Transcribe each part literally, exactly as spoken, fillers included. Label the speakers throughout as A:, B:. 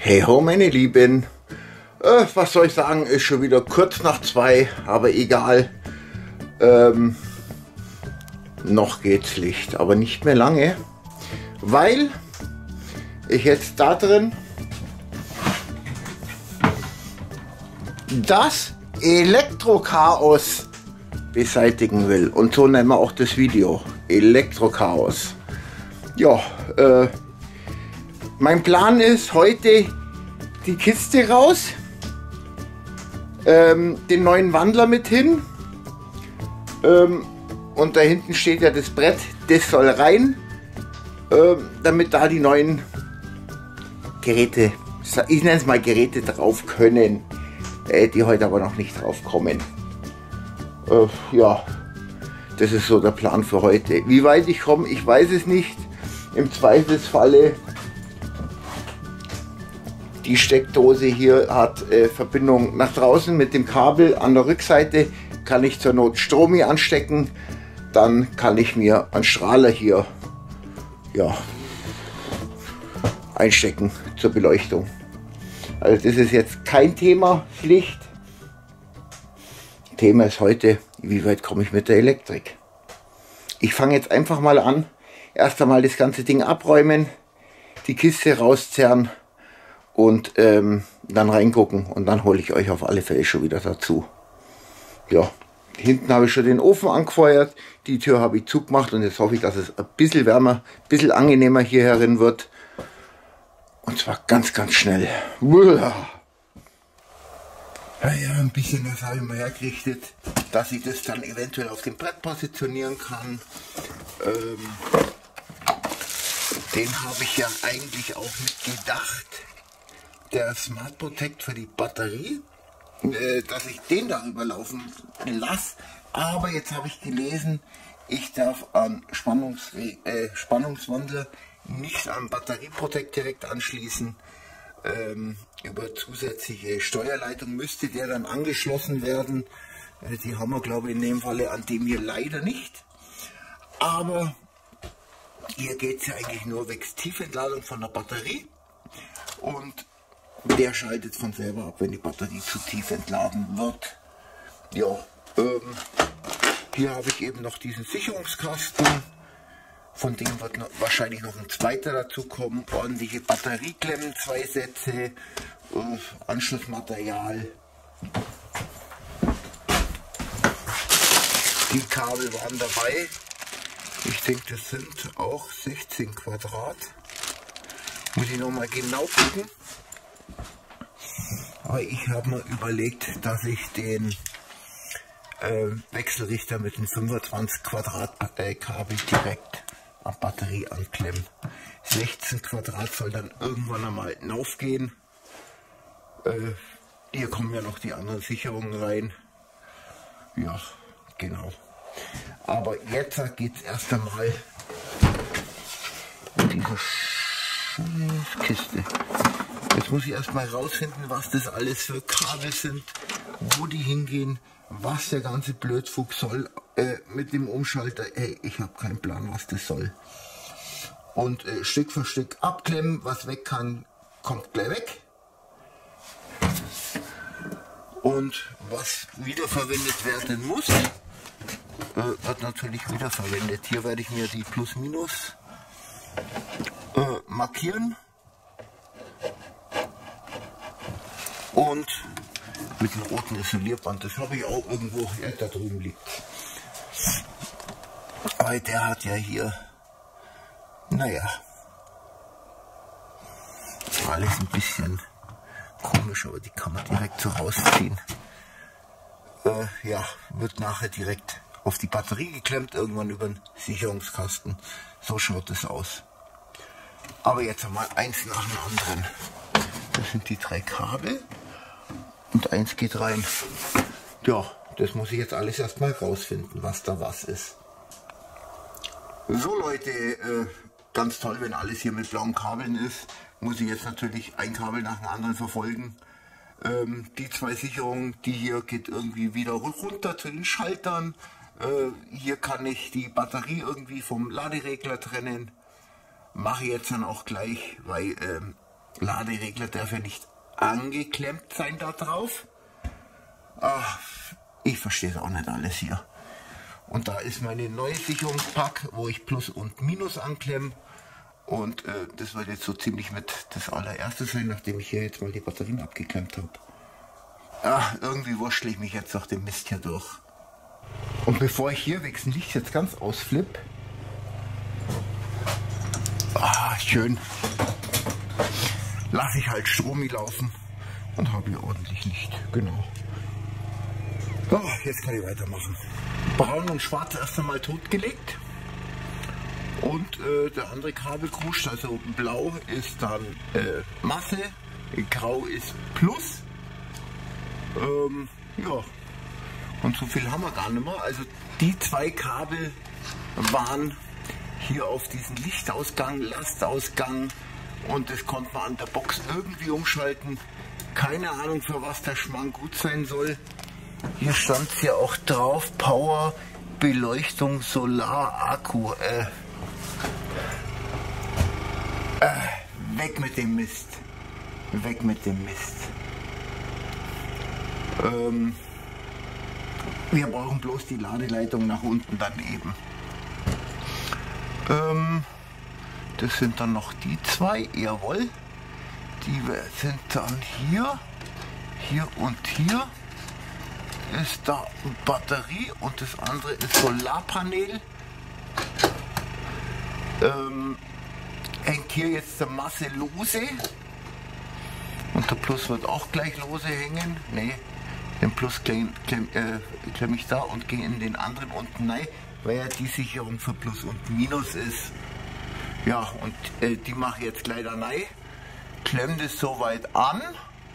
A: Hey ho meine Lieben, äh, was soll ich sagen, ist schon wieder kurz nach zwei, aber egal, ähm, noch geht's Licht, aber nicht mehr lange, weil ich jetzt da drin das Elektrochaos beseitigen will, und so nennen wir auch das Video, Elektrochaos. Ja, äh, mein Plan ist heute die Kiste raus, ähm, den neuen Wandler mit hin, ähm, und da hinten steht ja das Brett, das soll rein, ähm, damit da die neuen Geräte, ich nenne es mal Geräte, drauf können, äh, die heute aber noch nicht drauf kommen. Äh, ja, das ist so der Plan für heute. Wie weit ich komme, ich weiß es nicht. Im Zweifelsfalle, die Steckdose hier hat äh, Verbindung nach draußen mit dem Kabel. An der Rückseite kann ich zur Not Stromi anstecken. Dann kann ich mir einen Strahler hier ja, einstecken zur Beleuchtung. Also das ist jetzt kein Thema, Licht. Thema ist heute, wie weit komme ich mit der Elektrik. Ich fange jetzt einfach mal an. Erst einmal das ganze Ding abräumen, die Kiste rauszerren und ähm, dann reingucken, und dann hole ich euch auf alle Fälle schon wieder dazu. Ja, hinten habe ich schon den Ofen angefeuert, die Tür habe ich zugemacht, und jetzt hoffe ich, dass es ein bisschen wärmer, ein bisschen angenehmer hier herin wird. Und zwar ganz, ganz schnell. Ja, ja, ein bisschen das habe ich mal hergerichtet, dass ich das dann eventuell auf dem Brett positionieren kann. Ähm, den habe ich ja eigentlich auch mit gedacht. Der Smart Protect für die Batterie, äh, dass ich den darüber laufen lasse. Aber jetzt habe ich gelesen, ich darf an Spannungs äh, Spannungswandler nicht an Batterie Protect direkt anschließen. Ähm, über zusätzliche Steuerleitung müsste der dann angeschlossen werden. Äh, die haben wir, glaube ich, in dem Falle an dem hier leider nicht. Aber hier geht es ja eigentlich nur wegen Tiefentladung von der Batterie. Und der schaltet von selber ab, wenn die Batterie zu tief entladen wird. Ja, ähm, hier habe ich eben noch diesen Sicherungskasten. Von dem wird noch, wahrscheinlich noch ein zweiter dazu kommen. Ordentliche Batterieklemmen, zwei Sätze, äh, Anschlussmaterial. Die Kabel waren dabei. Ich denke, das sind auch sechzehn Quadrat. Muss ich noch mal genau gucken. Aber ich habe mir überlegt, dass ich den äh, Wechselrichter mit dem fünfundzwanzig Quadrat äh, Kabel direkt an Batterie anklemmen. sechzehn Quadrat soll dann irgendwann einmal hinaufgehen. Äh, hier kommen ja noch die anderen Sicherungen rein. Ja, genau. Aber jetzt geht es erst einmal in diese Kiste. Jetzt muss ich erstmal rausfinden, was das alles für Kabel sind, wo die hingehen, was der ganze Blödfuchs soll äh, mit dem Umschalter. Hey, ich habe keinen Plan, was das soll. Und äh, Stück für Stück abklemmen, was weg kann, kommt gleich weg. Und was wiederverwendet werden muss, äh, wird natürlich wiederverwendet. Hier werde ich mir die Plus-Minus äh, markieren. Und mit dem roten Isolierband, das habe ich auch irgendwo, ja, da drüben liegt. Aber der hat ja hier, naja, alles ein bisschen komisch, aber die kann man direkt so rausziehen. Äh, ja, wird nachher direkt auf die Batterie geklemmt, irgendwann über den Sicherungskasten. So schaut es aus. Aber jetzt einmal eins nach dem anderen. Das sind die drei Kabel. Und eins geht rein. Ja, das muss ich jetzt alles erstmal rausfinden, was da was ist. So Leute, äh, ganz toll, wenn alles hier mit blauen Kabeln ist. Muss ich jetzt natürlich ein Kabel nach dem anderen verfolgen. Ähm, die zwei Sicherungen, die hier geht irgendwie wieder runter zu den Schaltern. Äh, hier kann ich die Batterie irgendwie vom Laderegler trennen. Mache ich jetzt dann auch gleich, weil ähm, Laderegler darf ja nicht angeklemmt sein da drauf. Ach, ich verstehe es auch nicht alles hier. Und da ist meine neue Sicherungspack, wo ich Plus und Minus anklemme. Und äh, das wird jetzt so ziemlich mit das allererste sein, nachdem ich hier jetzt mal die Batterien abgeklemmt habe. Ach, irgendwie wurschtle ich mich jetzt durch den Mist hier durch. Und bevor ich hier wechseln Licht jetzt ganz ausflippe, ah, schön, lasse ich halt Stromi laufen und habe hier ordentlich Licht. Genau. So, jetzt kann ich weitermachen. Braun und Schwarz erst einmal totgelegt. Und äh, der andere Kabelkruscht, also blau ist dann äh, Masse, grau ist Plus. Ähm, ja, und so viel haben wir gar nicht mehr. Also die zwei Kabel waren hier auf diesen Lichtausgang, Lastausgang, und das konnte man an der Box irgendwie umschalten. Keine Ahnung, für was der Schmarrn gut sein soll. Hier stand es ja auch drauf, Power, Beleuchtung, Solar, Akku. Äh, äh, weg mit dem Mist. Weg mit dem Mist. Ähm, wir brauchen bloß die Ladeleitung nach unten daneben. Ähm, das sind dann noch die zwei, jawohl. Die sind dann hier, hier und hier ist da Batterie und das andere ist Solarpanel. Ähm, hängt hier jetzt der Masse lose und der Plus wird auch gleich lose hängen. Ne, den Plus klemm, klemm, äh, klemm ich da und gehe in den anderen unten rein, weil ja die Sicherung für Plus und Minus ist. Ja, und äh, die mache ich jetzt gleich da rein, klemm das soweit an.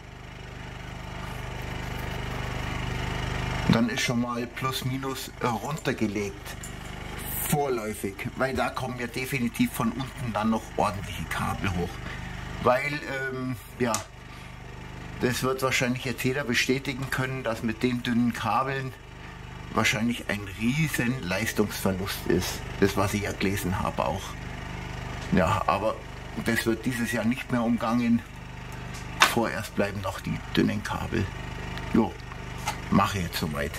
A: Dann ist schon mal Plus Minus äh, runtergelegt. Vorläufig, weil da kommen ja definitiv von unten dann noch ordentliche Kabel hoch. Weil, ähm, ja, das wird wahrscheinlich jetzt jeder bestätigen können, dass mit den dünnen Kabeln wahrscheinlich ein riesen Leistungsverlust ist. Das, was ich ja gelesen habe auch. Ja, aber das wird dieses Jahr nicht mehr umgangen. Vorerst bleiben noch die dünnen Kabel. Jo, mache jetzt soweit.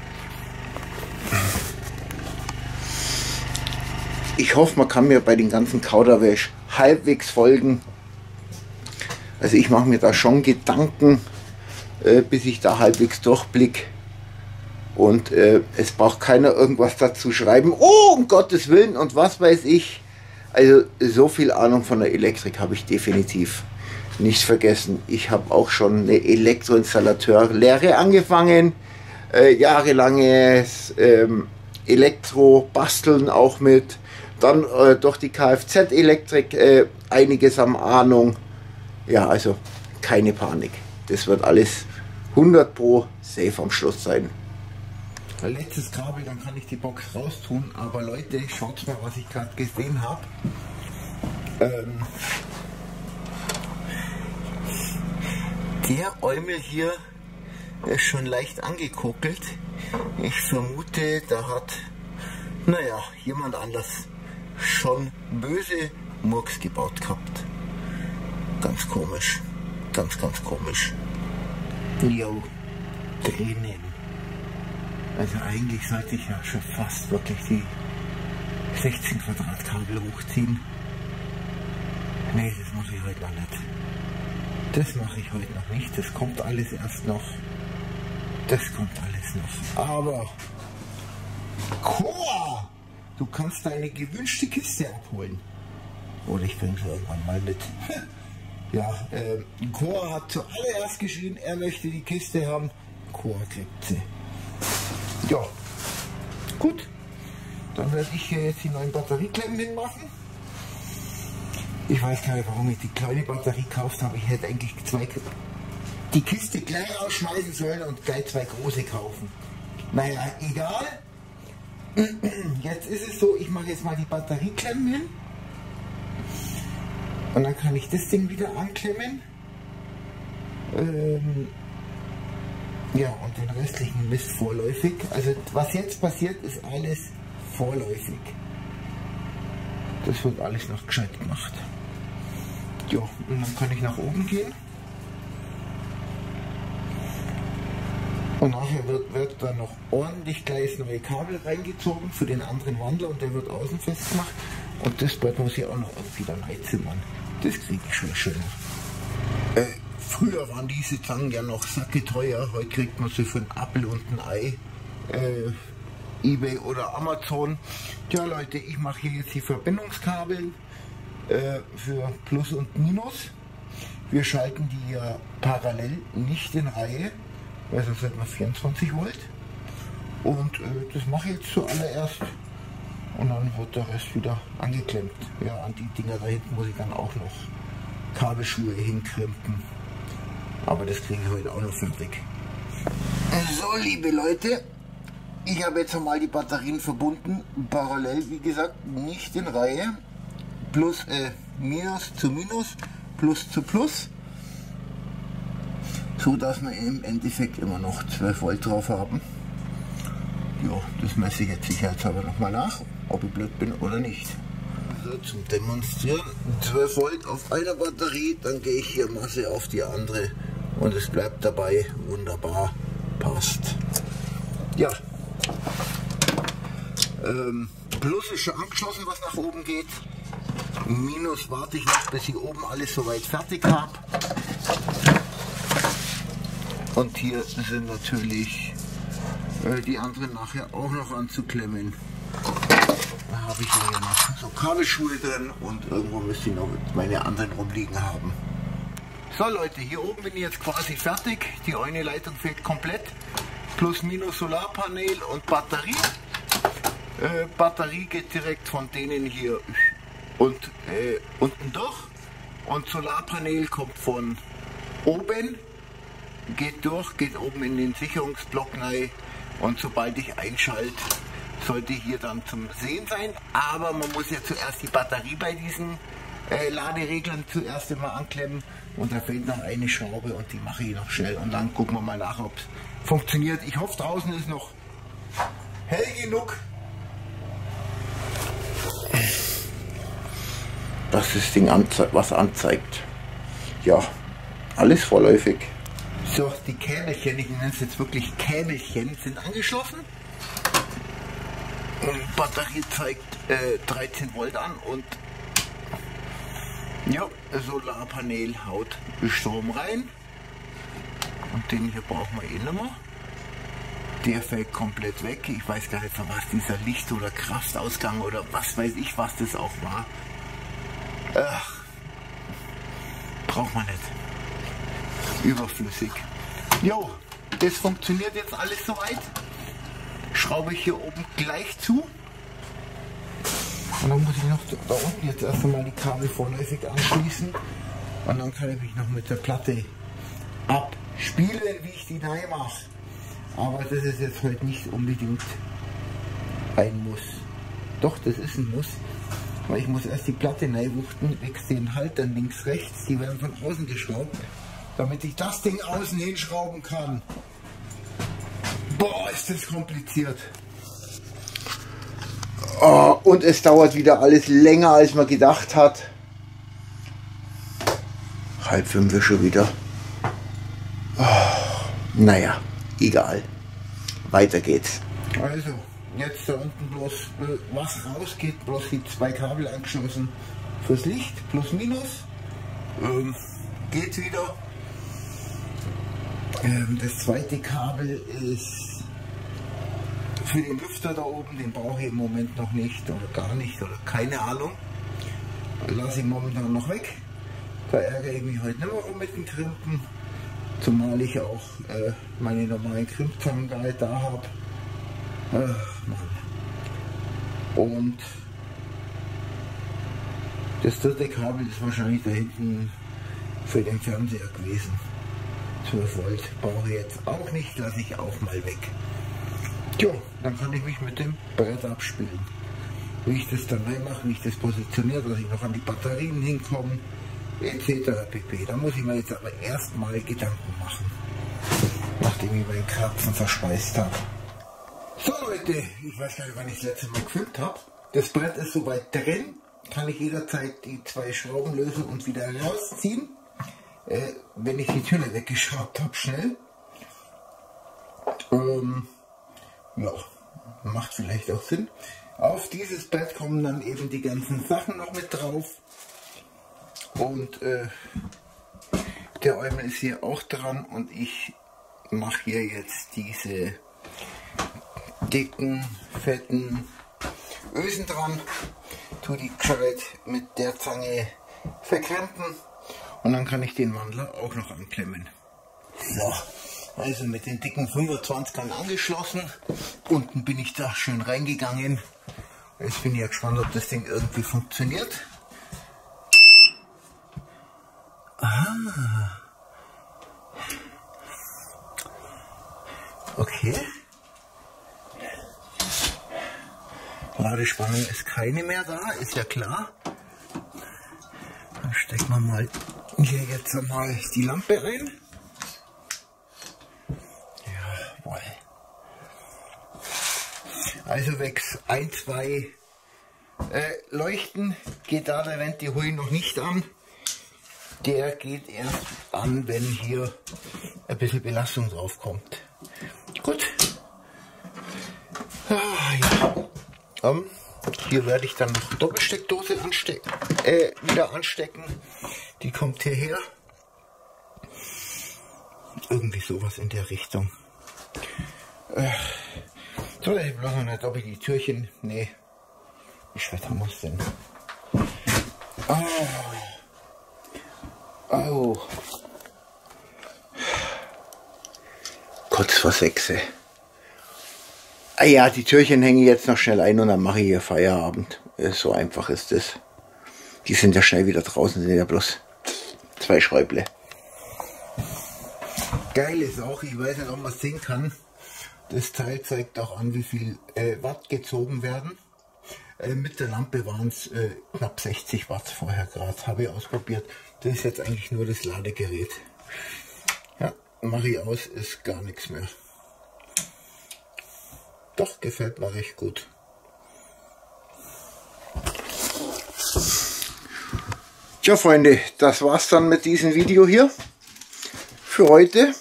A: Ich hoffe, man kann mir bei den ganzen Kauderwelsch halbwegs folgen. Also ich mache mir da schon Gedanken, äh, bis ich da halbwegs durchblick. Und äh, es braucht keiner irgendwas dazu schreiben. Oh, um Gottes Willen und was weiß ich. Also so viel Ahnung von der Elektrik habe ich definitiv nicht vergessen. Ich habe auch schon eine Elektroinstallateur-Lehre angefangen. Äh, jahrelanges ähm, Elektro-Basteln auch mit. Dann äh, durch die Kfz-Elektrik äh, einiges an Ahnung. Ja, also keine Panik. Das wird alles hundert pro safe am Schluss sein. Letztes Kabel, dann kann ich die Box raustun. Aber Leute, schaut mal, was ich gerade gesehen habe. Ähm, der Eumel hier ist schon leicht angekokelt. Ich vermute, da hat, naja, jemand anders schon böse Murks gebaut gehabt. Ganz komisch. Ganz, ganz komisch. Jo, drinnen. Also eigentlich sollte ich ja schon fast wirklich die sechzehn Quadratkabel hochziehen. Nee, das mache ich heute noch nicht. Das mache ich heute noch nicht. Das kommt alles erst noch. Das kommt alles noch. Aber Chor! Du kannst deine gewünschte Kiste abholen. Oder ich bringe sie irgendwann mal mit. Ja, äh, Chor hat zuallererst geschrien, er möchte die Kiste haben. Chor kriegt sie. Ja, gut. Dann werde ich hier jetzt die neuen Batterieklemmen hinmachen. Ich weiß gar nicht, warum ich die kleine Batterie gekauft habe. Ich hätte eigentlich zwei, die Kiste gleich rausschmeißen sollen und gleich zwei große kaufen. Naja, egal. Jetzt ist es so, ich mache jetzt mal die Batterieklemmen hin. Und dann kann ich das Ding wieder anklemmen. Ähm, ja, und den restlichen Mist vorläufig. Also was jetzt passiert, ist alles vorläufig. Das wird alles noch gescheit gemacht. Ja, und dann kann ich nach oben gehen. Und nachher wird, wird dann noch ordentlich gleich neue Kabel reingezogen für den anderen Wandler und der wird außen festgemacht. Und das Brett muss ich auch noch irgendwie dann einzimmern. Das kriege ich schon schön. Äh, früher waren diese Zangen ja noch sacke teuer. Heute kriegt man sie für einen Apfel und ein Ei. Äh, eBay oder Amazon. Ja Leute, ich mache hier jetzt die Verbindungskabel äh, für Plus und Minus. Wir schalten die ja parallel, nicht in Reihe, weil sonst hat man vierundzwanzig Volt. Und äh, das mache ich jetzt zuallererst. Und dann wird der Rest wieder angeklemmt. Ja, an die Dinger da hinten muss ich dann auch noch Kabelschuhe hinkrempen. Aber das kriege ich heute auch noch fertig. So, liebe Leute, ich habe jetzt einmal die Batterien verbunden. Parallel, wie gesagt, nicht in Reihe. Plus, äh, Minus zu Minus, Plus zu Plus. So dass wir im Endeffekt immer noch zwölf Volt drauf haben. Ja, das messe ich jetzt sicherheitshalber nochmal nach, ob ich blöd bin oder nicht. Also zum Demonstrieren zwölf Volt auf einer Batterie, dann gehe ich hier Masse auf die andere und es bleibt dabei. Wunderbar, passt. Ja, ähm, Plus ist schon angeschlossen, was nach oben geht. Minus warte ich noch, bis ich oben alles soweit fertig habe. Und hier sind natürlich äh, die anderen nachher auch noch anzuklemmen. Da habe ich hier noch so Kabelschuhe drin und irgendwo müsste ich noch meine anderen rumliegen haben. So Leute, hier oben bin ich jetzt quasi fertig. Die eine Leitung fehlt komplett. Plus minus Solarpanel und Batterie. Äh, Batterie geht direkt von denen hier und äh, unten durch. Und Solarpanel kommt von oben. Geht durch, geht oben in den Sicherungsblock rein und sobald ich einschalte, sollte hier dann zum Sehen sein. Aber man muss ja zuerst die Batterie bei diesen äh, Ladereglern zuerst immer anklemmen und da fehlt noch eine Schraube und die mache ich noch schnell und dann gucken wir mal nach, ob es funktioniert. Ich hoffe, draußen ist noch hell genug, dass das Ding anze was anzeigt. Ja, alles vorläufig. So, die Käbelchen, ich nenne es jetzt wirklich Käbelchen, sind angeschlossen. Und Batterie zeigt äh, dreizehn Volt an und ja, Solarpanel haut Strom rein. Und den hier brauchen wir eh nicht mehr. Der fällt komplett weg. Ich weiß gar nicht, von was dieser Licht- oder Kraftausgang oder was weiß ich, was das auch war. Ach, braucht man nicht. Überflüssig. Jo, das funktioniert jetzt alles soweit. Schraube ich hier oben gleich zu. Und dann muss ich noch da unten jetzt erst einmal die Kabel vorläufig anschließen. Und dann kann ich mich noch mit der Platte abspielen, wie ich die rein mache. Aber das ist jetzt heute nicht unbedingt ein Muss. Doch, das ist ein Muss. Weil ich muss erst die Platte reinwuchten, wächst den Haltern links, rechts. Die werden von außen geschraubt, damit ich das Ding außen hinschrauben kann. Boah, ist das kompliziert. Oh, und es dauert wieder alles länger, als man gedacht hat. Halb fünf ist schon wieder. Oh, naja, egal. Weiter geht's. Also, jetzt da unten bloß äh, was rausgeht, bloß die zwei Kabel angeschlossen fürs Licht, plus minus. Ähm, geht wieder. Ähm, das zweite Kabel ist für den Lüfter da oben, den brauche ich im Moment noch nicht oder gar nicht oder keine Ahnung. Lasse ich momentan noch weg. Da ärgere ich mich heute nicht mehr um mit dem Krimpen. Zumal ich auch äh, meine normalen Krimpzangen gar nicht da habe. Ach, Mann. Und das dritte Kabel ist wahrscheinlich da hinten für den Fernseher gewesen. zwölf Volt brauche ich jetzt auch nicht, lasse ich auch mal weg. Tja, dann kann ich mich mit dem Brett abspielen. Wie ich das dann reinmache, wie ich das positioniere, dass ich noch an die Batterien hinkomme, et cetera pp. Da muss ich mir jetzt aber erstmal Gedanken machen, nachdem ich meinen Krapfen verspeist habe. So Leute, ich weiß gar nicht, wann ich das letzte Mal gefilmt habe. Das Brett ist soweit drin. kann ich jederzeit die zwei Schrauben lösen und wieder rausziehen, äh, wenn ich die Tülle weggeschraubt habe, schnell. Ähm, ja, macht vielleicht auch Sinn. Auf dieses Brett kommen dann eben die ganzen Sachen noch mit drauf. Und äh, der Eumel ist hier auch dran und ich mache hier jetzt diese dicken, fetten Ösen dran. Tue die gescheit mit der Zange verkrempeln und dann kann ich den Wandler auch noch anklemmen. So, also mit den dicken fünfundzwanzigern angeschlossen. Unten bin ich da schön reingegangen. Jetzt bin ich ja gespannt, ob das Ding irgendwie funktioniert. Ah. Okay. Ladespannung ist keine mehr da, ist ja klar. Dann stecken wir mal hier jetzt mal die Lampe rein. Jawohl. Also wächst ein, zwei äh, Leuchten, geht da der Venti Hui noch nicht an. Der geht erst an, wenn hier ein bisschen Belastung drauf kommt. Gut. Ah, ja. Um, hier werde ich dann noch Doppelsteckdose anstecken, äh, wieder anstecken. Die kommt hierher. Irgendwie sowas in der Richtung. Äh, soll ich bloß noch nicht, ob ich die Türchen. Nee. Wie schwer haben wir es denn? Oh. Oh. Kurz vor sechs. Ah ja, die Türchen hänge ich jetzt noch schnell ein und dann mache ich hier Feierabend. So einfach ist das. Die sind ja schnell wieder draußen, sind ja bloß zwei Schräuble. Geil ist auch, ich weiß nicht, ob man es sehen kann. Das Teil zeigt auch an, wie viel äh, Watt gezogen werden. Äh, mit der Lampe waren es äh, knapp sechzig Watt vorher gerade, habe ich ausprobiert. Das ist jetzt eigentlich nur das Ladegerät. Ja, mache ich aus, ist gar nichts mehr. Doch, gefällt mir recht gut. Tja, Freunde, das war's dann mit diesem Video hier für heute.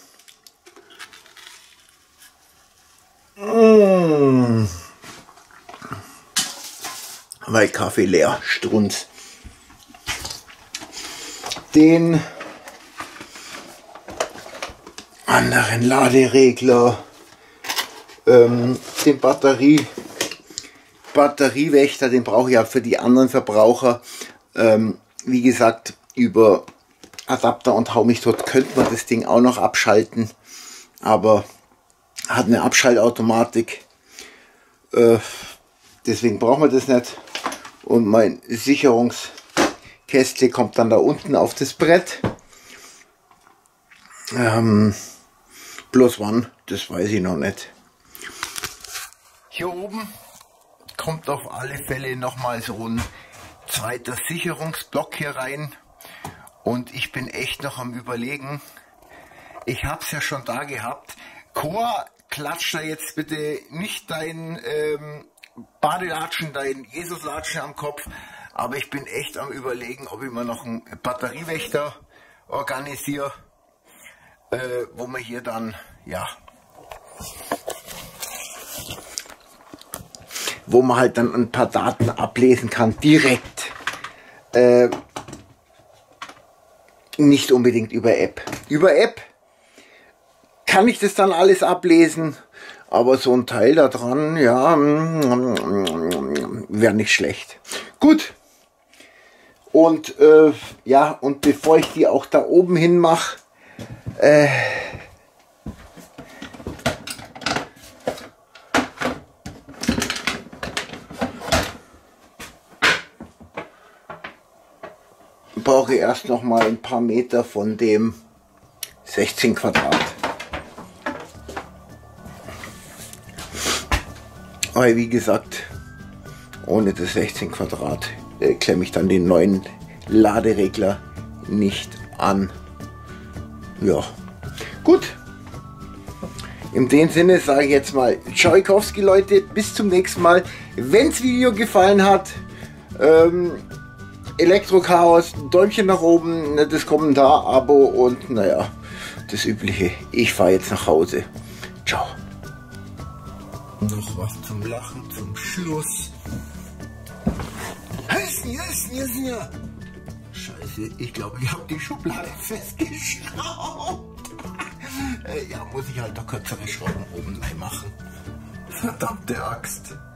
A: Mmh. Weil Kaffee leer, Strunz. Den anderen Laderegler, ähm, den Batterie, Batteriewächter, den brauche ich ja für die anderen Verbraucher. Ähm, wie gesagt, über Adapter und Hau mich tot könnte man das Ding auch noch abschalten, aber hat eine Abschaltautomatik, äh, deswegen brauchen wir das nicht. Und mein Sicherungskästchen kommt dann da unten auf das Brett. Ähm, bloß wann, das weiß ich noch nicht. Hier oben kommt auf alle Fälle nochmal so ein zweiter Sicherungsblock hier rein. Und ich bin echt noch am Überlegen. Ich habe es ja schon da gehabt. Chor, klatsch da jetzt bitte nicht dein ähm, Badelatschen, dein Jesuslatschen am Kopf. Aber ich bin echt am Überlegen, ob ich mir noch einen Batteriewächter organisiere. Äh, wo man hier dann, ja, wo man halt dann ein paar Daten ablesen kann, direkt. Äh, nicht unbedingt über App. Über App kann ich das dann alles ablesen, aber so ein Teil da dran, ja, wäre nicht schlecht. Gut. Und äh, ja, und bevor ich die auch da oben hin mache, äh, brauche ich erst noch mal ein paar Meter von dem sechzehn Quadrat. Aber wie gesagt, ohne das sechzehn Quadrat äh, klemme ich dann den neuen Laderegler nicht an. Ja, gut. In dem Sinne sage ich jetzt mal Tschaikowski, Leute, bis zum nächsten Mal. Wenn das Video gefallen hat, Ähm, Elektrochaos, ein Däumchen nach oben, nettes Kommentar, Abo und naja, das Übliche. Ich fahre jetzt nach Hause. Ciao. Noch was zum Lachen zum Schluss. Hessen, Hessen, Hessen, ja. Scheiße, ich glaube, ich habe die Schublade festgeschraubt. Ja, muss ich halt doch kürzere Schrauben oben rein machen. Verdammte Axt.